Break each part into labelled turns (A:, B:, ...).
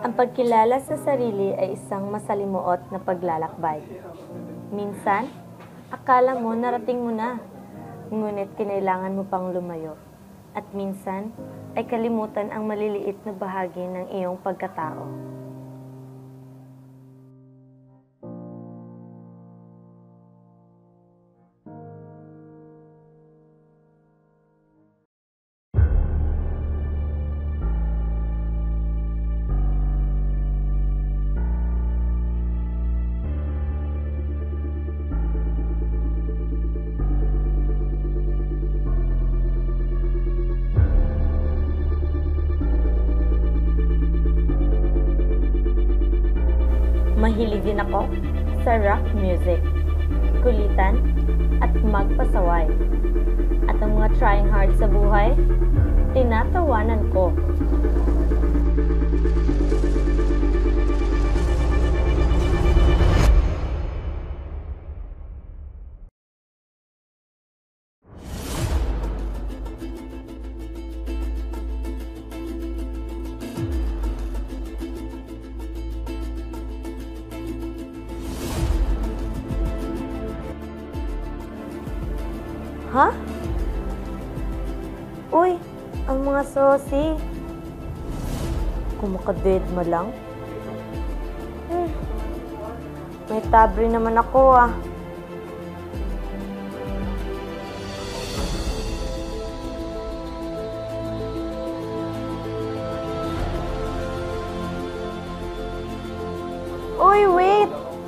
A: Ang pagkilala sa sarili ay isang masalimuot na paglalakbay. Minsan, akala mo narating mo na, ngunit kinailangan mo pang lumayo. At minsan, ay kalimutan ang maliliit na bahagi ng iyong pagkatao. Mahilig din ako sa rock music, kulitan, at magpasaway. At ang mga trying hard sa buhay, tinatawanan ko. Ha? Uy, ang mga sosi. Kumakadedma lang. May tabre naman ako ah. Uy, wait!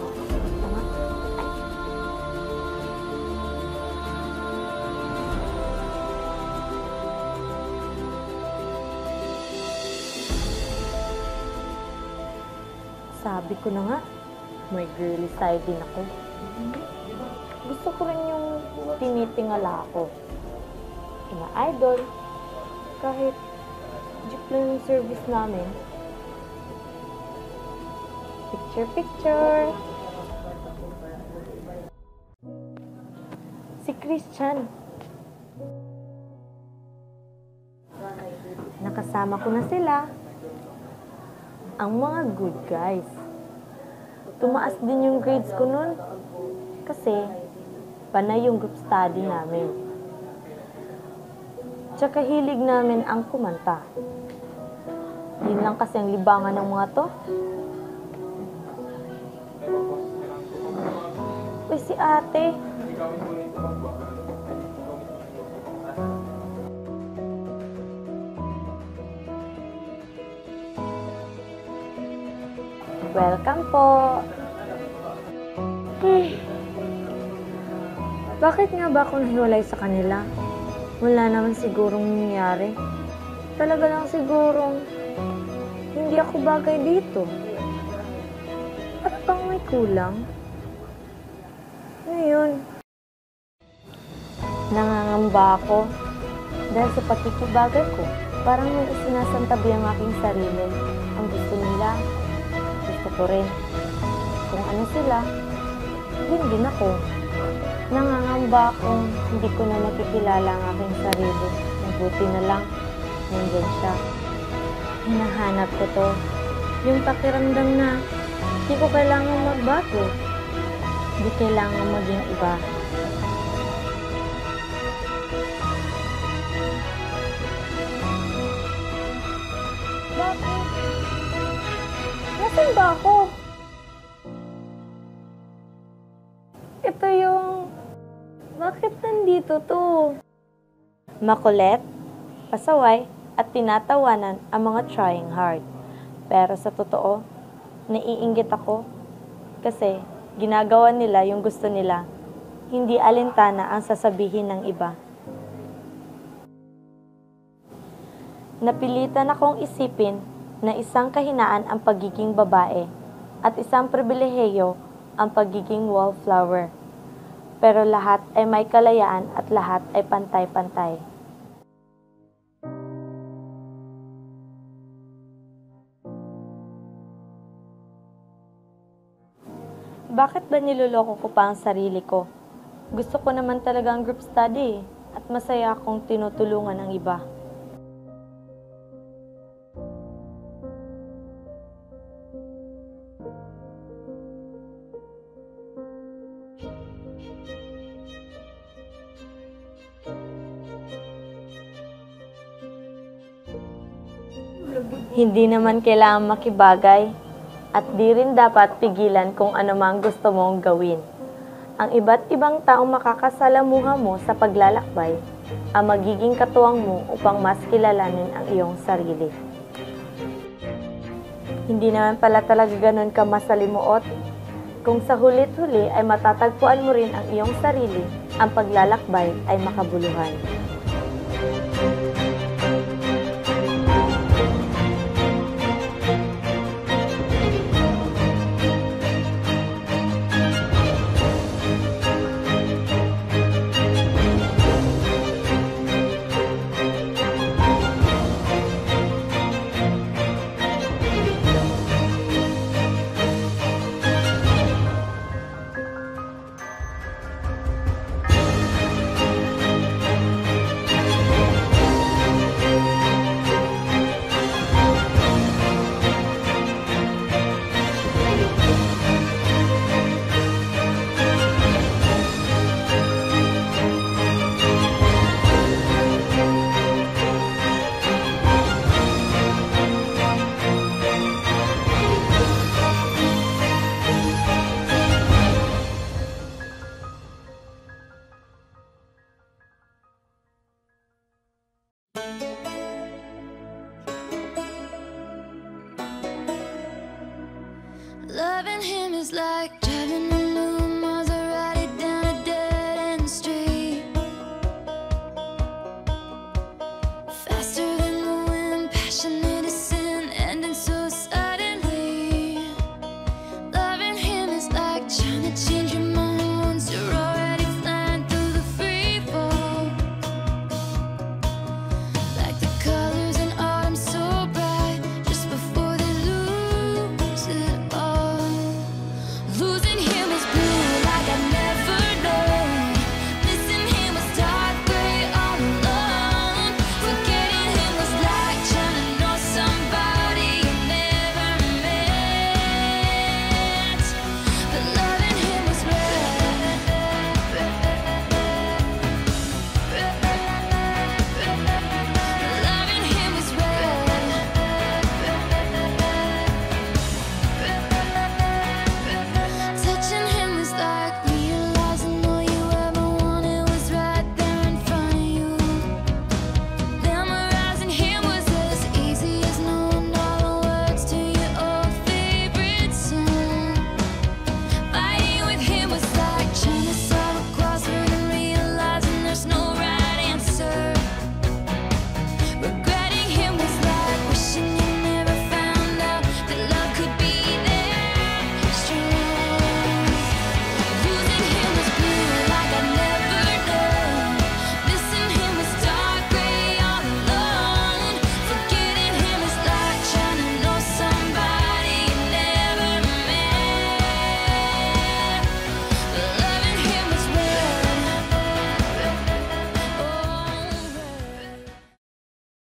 A: Sabi ko na nga, may girly side din ako. Gusto ko rin yung tinitingala ako. Ina-idol. Kahit jeep lang yung service namin. Picture. Si Christian. Nakasama ko na sila. Ang mga good guys. Tumaas din yung grades ko nun. Kasi, panay yung group study namin. Tsaka hilig namin ang kumanta. Yun lang kasi ang libangan ng mga to. Uy, si ate. Welcome po. Bakit nga ba ako nahiwalay sa kanila? Wala naman sigurong nangyari. Talaga lang sigurong hindi ako bagay dito. At pang may kulang. Ngayon, nangangamba ako dahil sa pakikibagay ko. Parang may isinasantabi ang aking sarili. Ang gusto nila, gusto ko rin. Kung ano sila, yun din ako. Nangangamba akong hindi ko na makikilala ang aking sarili. Mabuti na lang, nandyan siya. Hinahanap ko to. Yung pakiramdam na hindi ko kailangan magbago. Hindi kailangan maging iba. Bakit? Nasaan ba ako? Ito yung... Bakit nandito to? Makulit, pasaway, at tinatawanan ang mga trying hard. Pero sa totoo, naiinggit ako kasi ginagawa nila yung gusto nila. Hindi alintana ang sasabihin ng iba. Napilitan akong isipin na isang kahinaan ang pagiging babae at isang pribilehiyo ang pagiging wallflower. Pero lahat ay may kalayaan at lahat ay pantay-pantay. Bakit ba niloloko ko pa ang sarili ko? Gusto ko naman talagang group study at masaya akong tinutulungan ang iba. Hindi naman kailangan makibagay at di rin dapat pigilan kung ano mang gusto mong gawin. Ang iba't ibang taong makakasalamuha mo sa paglalakbay ang magiging katuwang mo upang mas kilalanin ang iyong sarili. Hindi naman pala talaga ganun ka masalimuot. Kung sa hulit-huli ay matatagpuan mo rin ang iyong sarili, ang paglalakbay ay makabuluhan.
B: Loving him is like